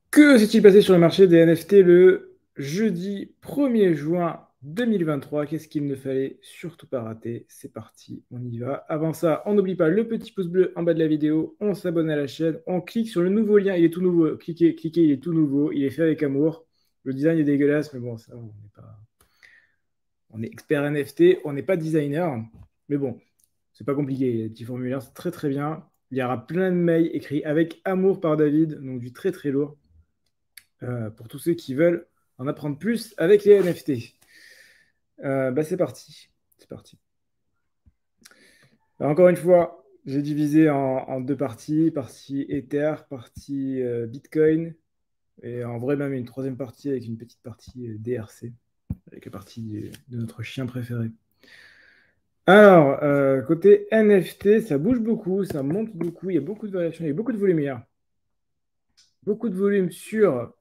Que s'est-il passé sur le marché des NFT le jeudi 1er juin 2023? Qu'est-ce qu'il ne fallait surtout pas rater? C'est parti, on y va. Avant ça, on n'oublie pas le petit pouce bleu en bas de la vidéo, on s'abonne à la chaîne, on clique sur le nouveau lien, il est tout nouveau. Cliquez, cliquez, il est tout nouveau, il est fait avec amour. Le design est dégueulasse, mais bon, ça, on n'est pas... On est expert NFT, on n'est pas designer, mais bon, c'est pas compliqué. Les petits formulaires, c'est très très bien. Il y aura plein de mails écrits avec amour par David, donc du très très lourd. Pour tous ceux qui veulent en apprendre plus avec les NFT. C'est parti. C'est parti. Alors, encore une fois, j'ai divisé en deux parties. Partie Ether, partie Bitcoin. Et en vrai, même une troisième partie avec une petite partie DRC, avec la partie de notre chien préféré. Alors, côté NFT, ça bouge beaucoup, ça monte beaucoup, il y a beaucoup de variations, il y a beaucoup de volume hier. Beaucoup de volume sur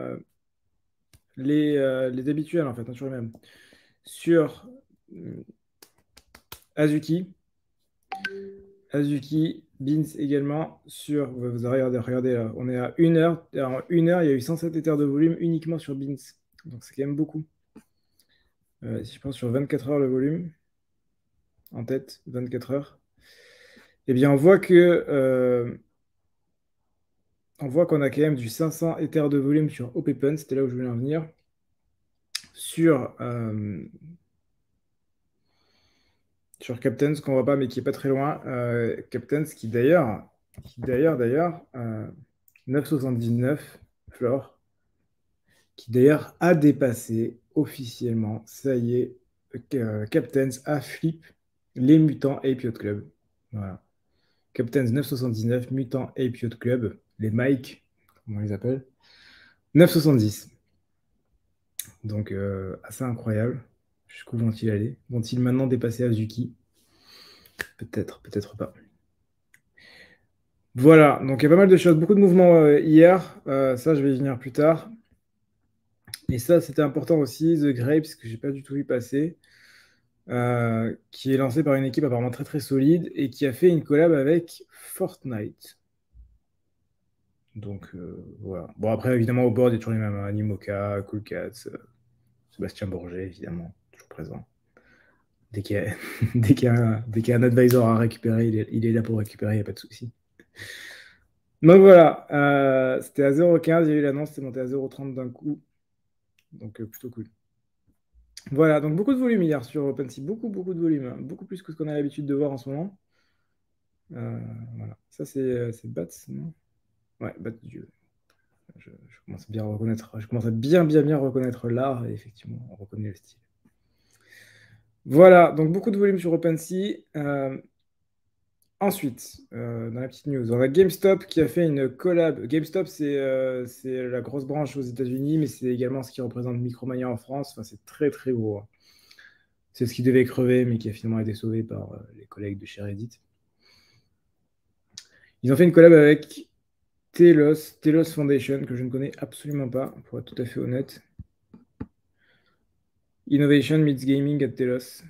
les habituels, en fait, hein, sur les mêmes. Sur Azuki, Azuki, Beans également sur. Vous regardez là, on est à 1 heure. En 1 heure, il y a eu 107 éthers de volume uniquement sur Beans. Donc c'est quand même beaucoup. Si je pense sur 24 heures le volume, en tête, 24 heures, eh bien on voit qu'on a quand même du 500 éthers de volume sur OPPN, c'était là où je voulais en venir. Sur Captains, qu'on voit pas, mais qui est pas très loin. Captains qui d'ailleurs, 9,79 floor, qui d'ailleurs a dépassé officiellement, ça y est, Captains a flip les mutants Ape Yacht Club. Voilà. Captains 9,79, mutants Ape Yacht Club, les Mike, comment on les appelle, 9,70. Donc assez incroyable. Jusqu'où vont-ils aller? Vont-ils maintenant dépasser Azuki? Peut-être, peut-être pas. Voilà, donc il y a pas mal de choses, beaucoup de mouvements hier. Ça, je vais y venir plus tard. Et ça, c'était important aussi, The Grapes, que j'ai pas du tout vu passer, qui est lancé par une équipe apparemment très très solide et qui a fait une collab avec Fortnite. Donc voilà. Bon, après, évidemment, au board, il y a toujours les mêmes, hein, Animoca, Cool Cats, Sébastien Bourget, évidemment, toujours présent. Dès qu'il y a, dès qu'il y a un advisor à récupérer, il est là pour récupérer, il n'y a pas de souci. Donc voilà, c'était à 0,15, il y a eu l'annonce, c'est monté à 0,30 d'un coup. Donc plutôt cool. Voilà, donc beaucoup de volume hier sur OpenSea, beaucoup, beaucoup de volume, hein, beaucoup plus que ce qu'on a l'habitude de voir en ce moment. Euh, voilà, ça c'est Bats, non? Ouais, Bats Dieu. Je commence à bien reconnaître, je commence à bien, bien, bien reconnaître l'art et effectivement, on reconnaît le style. Voilà, donc beaucoup de volume sur OpenSea. Ensuite, dans la petite news, on a GameStop qui a fait une collab. GameStop, c'est la grosse branche aux États-Unis, mais c'est également ce qui représente Micromania en France. Enfin, c'est très, très gros, hein. C'est ce qui devait crever, mais qui a finalement été sauvé par les collègues de chez Reddit. Ils ont fait une collab avec Telos Foundation, que je ne connais absolument pas, pour être tout à fait honnête. Innovation meets gaming at Telos.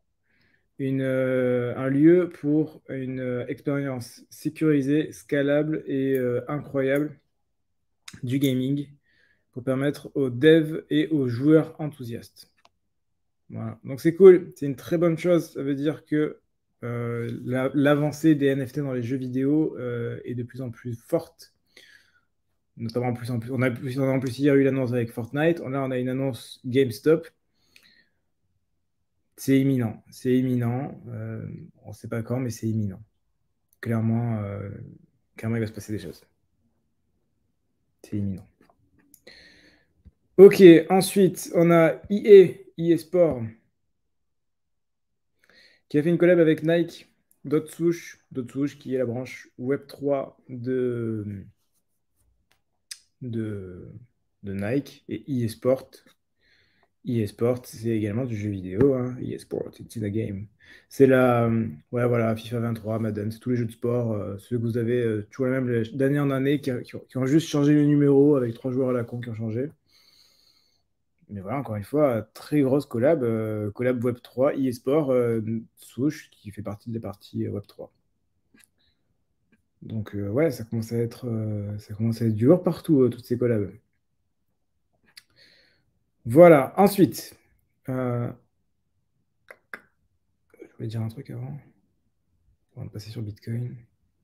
Un lieu pour une expérience sécurisée, scalable et incroyable du gaming pour permettre aux devs et aux joueurs enthousiastes. Voilà. Donc c'est cool, c'est une très bonne chose. Ça veut dire que l'avancée des NFT dans les jeux vidéo est de plus en plus forte. Notamment plus en plus. On a en plus hier eu l'annonce avec Fortnite. Là, on a une annonce GameStop. C'est imminent. C'est imminent. On ne sait pas quand, mais c'est imminent. Clairement, clairement, il va se passer des choses. C'est imminent. Ok, ensuite, on a EA Sport, qui a fait une collab avec Nike, Dotsush qui est la branche Web3 de, de Nike, et EA Sport. EA Sport, c'est également du jeu vidéo, hein. EA Sport, it's in a game. C'est ouais, voilà, FIFA 23, Madden, c'est tous les jeux de sport, ceux que vous avez toujours les mêmes d'année en année, qui ont juste changé le numéro avec 3 joueurs à la con qui ont changé. Mais voilà, encore une fois, très grosse collab, collab Web3, eSport, Swoosh, qui fait partie de la partie Web3. Donc, ouais, ça commence à être du lourd partout, toutes ces collabs. Voilà, ensuite, euh, je voulais dire un truc avant de passer sur Bitcoin.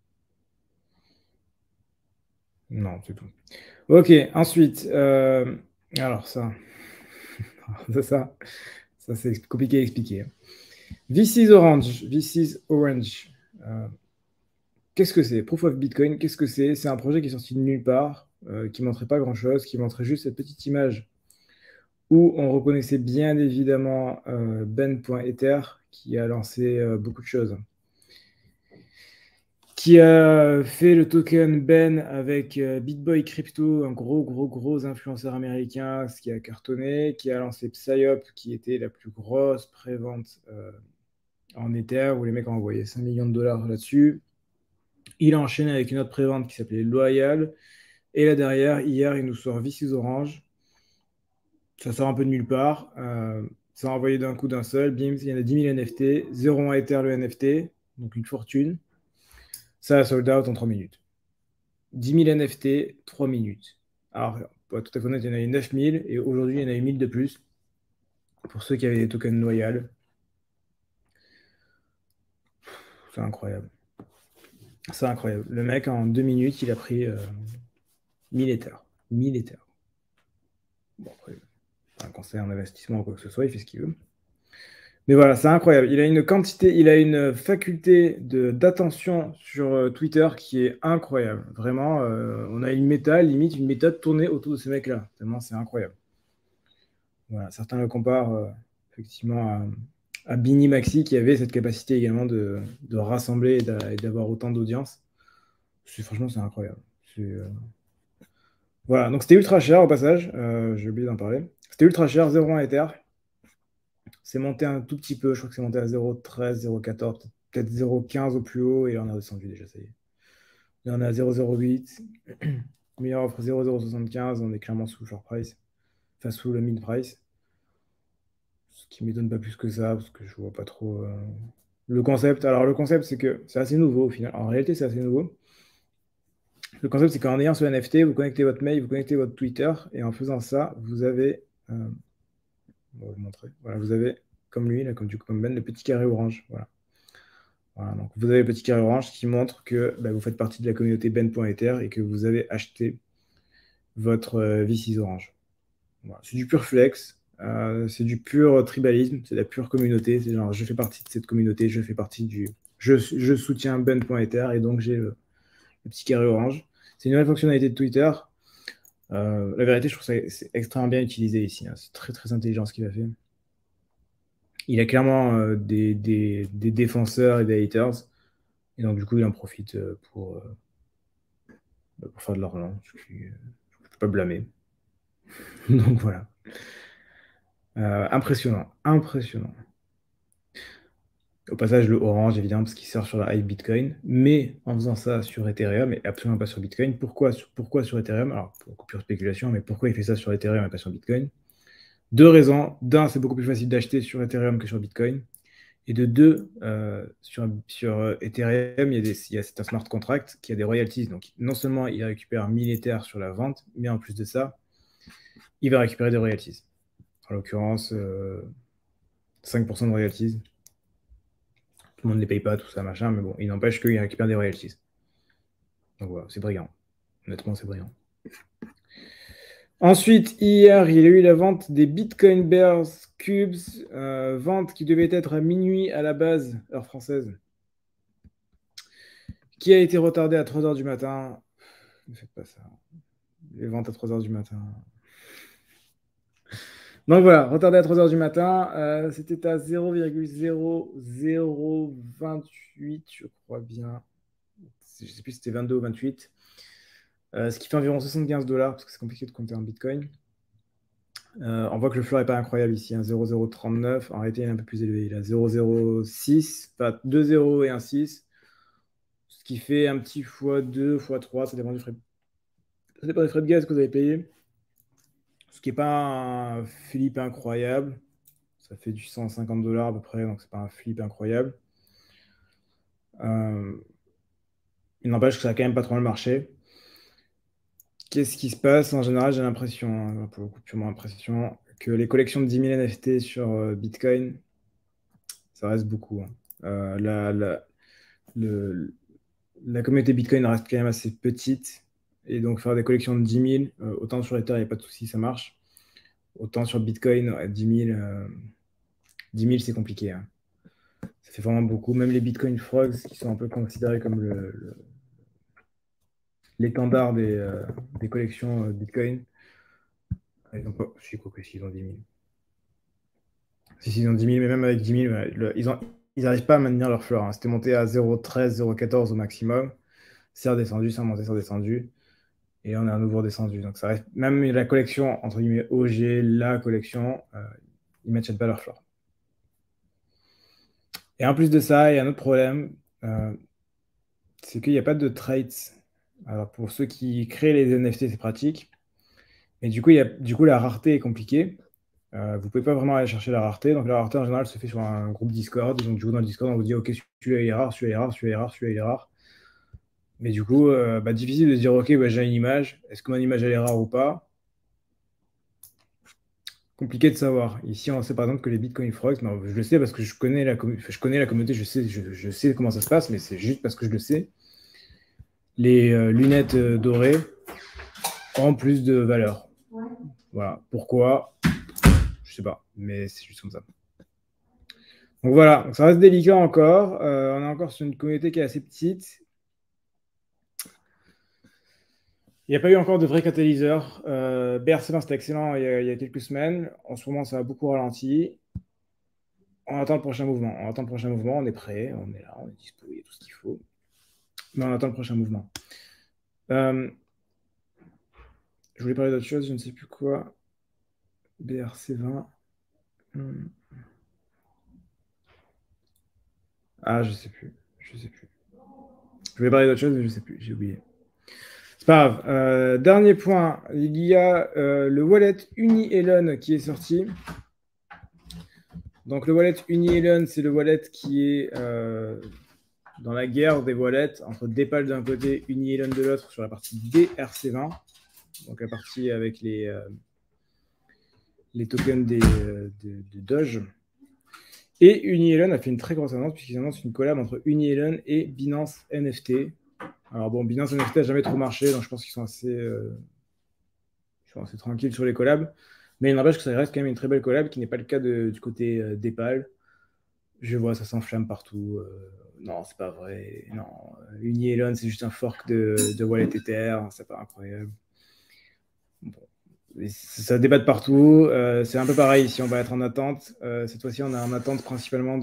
Non, c'est tout. Ok, ensuite, alors ça, ça, ça c'est compliqué à expliquer. This is Orange. This is Orange. Euh, Qu'est-ce que c'est? Proof of Bitcoin, qu'est-ce que c'est? C'est un projet qui est sorti de nulle part, qui montrait pas grand-chose, qui montrait juste cette petite image où on reconnaissait bien évidemment Ben.Ether qui a lancé beaucoup de choses. Qui a fait le token Ben avec BitBoy Crypto, un gros influenceur américain, ce qui a cartonné, qui a lancé Psyop, qui était la plus grosse prévente en Ether, où les mecs ont envoyé 5 millions de dollars là-dessus. Il a enchaîné avec une autre prévente qui s'appelait Loyal. Et là derrière, hier, il nous sort Vicis Orange. Ça sort un peu de nulle part. Ça a envoyé d'un coup d'un seul. Bim, il y en a 10 000 NFT. 0,1 Ether le NFT. Donc une fortune. Ça a sold out en 3 minutes. 10 000 NFT, 3 minutes. Alors, pour être tout à fait honnête, il y en a eu 9 000. Et aujourd'hui, il y en a eu 1000 de plus. Pour ceux qui avaient des tokens loyal. C'est incroyable. C'est incroyable. Le mec, en 2 minutes, il a pris 1000 Ethers. 1000 Ethers. Bon, après, pas un conseil en investissement ou quoi que ce soit, il fait ce qu'il veut. Mais voilà, c'est incroyable. Il a une quantité, il a une faculté d'attention sur Twitter qui est incroyable. Vraiment, on a une méta, limite une méthode tournée autour de ce mec-là. Tellement c'est incroyable. Voilà, certains le comparent effectivement à Bini Maxi qui avait cette capacité également de rassembler et d'avoir autant d'audience. Franchement, c'est incroyable. Voilà, donc c'était ultra cher au passage. J'ai oublié d'en parler. C'était ultra cher, 0,1 Ether. C'est monté un tout petit peu, je crois que c'est monté à 0,13, 0,14, peut-être 0,15 au plus haut, et là on a descendu déjà, ça y est. Là on est à 0,08, meilleure offre 0,075, on est clairement sous le short price, enfin sous le mid price, ce qui ne m'étonne pas plus que ça, parce que je vois pas trop le concept. Alors le concept c'est que c'est assez nouveau au final, en réalité c'est assez nouveau. Le concept c'est qu'en ayant ce NFT, vous connectez votre mail, vous connectez votre Twitter, et en faisant ça, vous avez, on va vous montrer, voilà, vous avez, comme lui, là, comme Ben, le petit carré orange, voilà. Voilà, donc vous avez le petit carré orange qui montre que bah, vous faites partie de la communauté ben.ether et que vous avez acheté votre V6 orange. Voilà. C'est du pur flex, c'est du pur tribalisme, c'est de la pure communauté. C'est genre, je fais partie de cette communauté, je fais partie du. Je soutiens ben.ether et donc j'ai le petit carré orange. C'est une nouvelle fonctionnalité de Twitter. La vérité, je trouve que c'est extrêmement bien utilisé ici, hein. C'est très intelligent ce qu'il a fait. Il a clairement des défenseurs et des haters. Et donc, du coup, il en profite pour faire de l'argent. Je ne peux pas blâmer. Donc voilà. Impressionnant. Au passage, le orange, évidemment, parce qu'il sort sur la hype Bitcoin, mais en faisant ça sur Ethereum et absolument pas sur Bitcoin. Pourquoi sur Ethereum? Alors, pour pure spéculation, mais pourquoi il fait ça sur Ethereum et pas sur Bitcoin? Deux raisons. D'un, c'est beaucoup plus facile d'acheter sur Ethereum que sur Bitcoin. Et de deux, sur Ethereum, c'est un smart contract qui a des royalties. Donc, non seulement il récupère 1000 Ethers sur la vente, mais en plus de ça, il va récupérer des royalties. En l'occurrence, 5% de royalties. Tout le monde ne les paye pas, tout ça, machin, mais bon, il n'empêche qu'il récupère des royalties. Donc voilà, c'est brillant. Honnêtement, c'est brillant. Ensuite, hier, il y a eu la vente des Bitcoin Bears Cubes, vente qui devait être à minuit à la base, heure française, qui a été retardée à 3 heures du matin. Ne faites pas ça. Les ventes à 3 heures du matin. Donc voilà, retardé à 3 heures du matin, c'était à 0,0028, je crois bien. Je ne sais plus si c'était 22 ou 28. Ce qui fait environ 75 dollars, parce que c'est compliqué de compter en Bitcoin. On voit que le floor n'est pas incroyable ici, hein, 0,039. En réalité, il est un peu plus élevé. Il a 0,06, enfin 2 0 et un 6. Ce qui fait un petit x2, x3, ça dépend ça dépend des frais de gaz que vous avez payé. Ce qui n'est pas un flip incroyable. Ça fait du 150 dollars à peu près, donc c'est pas un flip incroyable. Euh, Il n'empêche que ça a quand même pas trop le marché. Qu'est-ce qui se passe? En général, j'ai l'impression, hein, pour le coup, purement l'impression, que les collections de 10 000 NFT sur Bitcoin, ça reste beaucoup, hein. Le- la communauté Bitcoin reste quand même assez petite. Et donc, faire des collections de 10 000, autant sur Ether, il n'y a pas de souci, ça marche. Autant sur Bitcoin, ouais, 10 000, 10 000 c'est compliqué, hein. Ça fait vraiment beaucoup. Même les Bitcoin Frogs, qui sont un peu considérés comme l'étendard des collections Bitcoin, ils ont pas, je sais quoi que s'ils ont 10 000. Si, ils ont 10 000, mais même avec 10 000, ouais, ils n'arrivent pas à maintenir leur fleur, hein. C'était monté à 0,13, 0,14 au maximum. C'est redescendu, c'est remonté, c'est redescendu. Et on est à nouveau redescendu. Donc ça reste, même la collection, entre guillemets, OG, la collection, ils ne maintiennent pas leur fleur. Et en plus de ça, il y a un autre problème, euh, c'est qu'il n'y a pas de traits. Alors pour ceux qui créent les NFT, c'est pratique. Mais du coup, la rareté est compliquée. Vous ne pouvez pas vraiment aller chercher la rareté. Donc la rareté en général se fait sur un groupe Discord. Donc du coup dans le Discord, on vous dit ok, celui-là il est rare, celui-là il est rare, celui-là il est rare, celui-là il est rare. Mais du coup, difficile de se dire ok, bah, j'ai une image. Est-ce que mon image elle est rare ou pas? Compliqué de savoir. Ici, on sait par exemple que les Bitcoin Frogs, non, je le sais parce que je connais la communauté, je sais comment ça se passe, mais c'est juste parce que je le sais. Les lunettes dorées ont plus de valeur. Voilà. Pourquoi? Je sais pas, mais c'est juste comme ça. Donc voilà, donc ça reste délicat encore. On est encore sur une communauté qui est assez petite. Il n'y a pas eu encore de vrai catalyseur. BRC20, c'était excellent il y a quelques semaines. En ce moment, ça a beaucoup ralenti. On attend le prochain mouvement. On attend le prochain mouvement. On est prêt. On est là. On est dispo. Il y a tout ce qu'il faut. Mais on attend le prochain mouvement. Euh, je voulais parler d'autre chose. Je ne sais plus quoi. BRC20. Ah, je sais plus. Je sais plus. Je voulais parler d'autre chose, mais je sais plus. J'ai oublié. C'est pas grave. Dernier point. Il y a le wallet UniElon qui est sorti. Donc le wallet UniElon, c'est le wallet qui est dans la guerre des wallets entre Depal d'un côté, UniElon de l'autre sur la partie DRC20, donc la partie avec les tokens de Doge. Et UniElon a fait une très grosse annonce puisqu'ils annoncent une collab entre UniElon et Binance NFT. Alors bon, Binance NFT n'a jamais trop marché, donc je pense qu'ils sont assez tranquilles sur les collabs. Mais il n'empêche que ça reste quand même une très belle collab qui n'est pas le cas du côté Depal. Je vois, ça s'enflamme partout. Non, c'est pas vrai. Non, UniElon, c'est juste un fork de Wallet Ether. C'est pas incroyable. Bon. Ça débat de partout. C'est un peu pareil ici, on va être en attente. Cette fois-ci, on est en attente principalement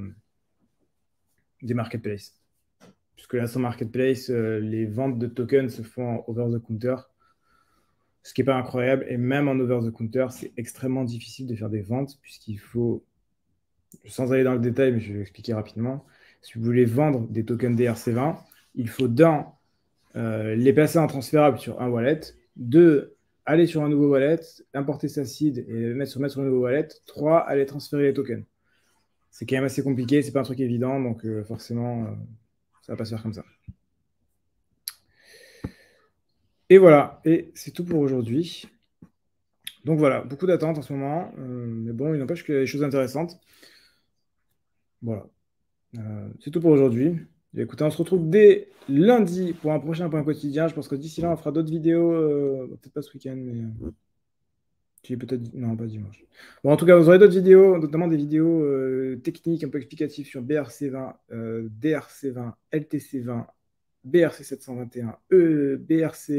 des marketplaces. Puisque là, sur Marketplace, les ventes de tokens se font en over the counter. Ce qui n'est pas incroyable. Et même en over the counter, c'est extrêmement difficile de faire des ventes puisqu'il faut, sans aller dans le détail, mais je vais expliquer rapidement. Si vous voulez vendre des tokens DRC20, il faut les placer en transférable sur un wallet, deux, aller sur un nouveau wallet, importer sa seed et mettre sur un nouveau wallet, trois, aller transférer les tokens. C'est quand même assez compliqué, c'est pas un truc évident, donc forcément, ça va pas se faire comme ça. Et voilà, et c'est tout pour aujourd'hui. Donc voilà, beaucoup d'attentes en ce moment, mais bon, il n'empêche qu'il y a des choses intéressantes. Voilà. C'est tout pour aujourd'hui. Écoutez, on se retrouve dès lundi pour un prochain point quotidien. Je pense que d'ici là, on fera d'autres vidéos. Peut-être pas ce week-end, mais peut-être. Non, pas dimanche. Bon, en tout cas, vous aurez d'autres vidéos, notamment des vidéos techniques un peu explicatives sur BRC20, DRC20, LTC20, BRC721, BRC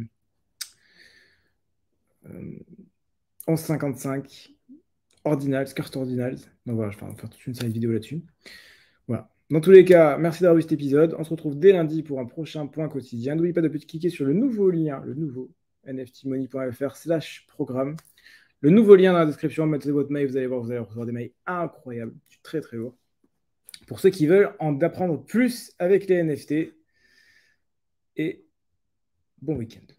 1155, Ordinals, Carte Ordinals. Donc voilà, je vais faire toute une série de vidéos là-dessus. Voilà. Dans tous les cas, merci d'avoir vu cet épisode. On se retrouve dès lundi pour un prochain point quotidien. N'oubliez pas de cliquer sur le nouveau lien, le nouveau nftmoney.fr/programme. Le nouveau lien dans la description, mettez votre mail, vous allez voir, vous allez recevoir des mails incroyables, très très lourd. Pour ceux qui veulent en apprendre plus avec les NFT. Et bon week-end.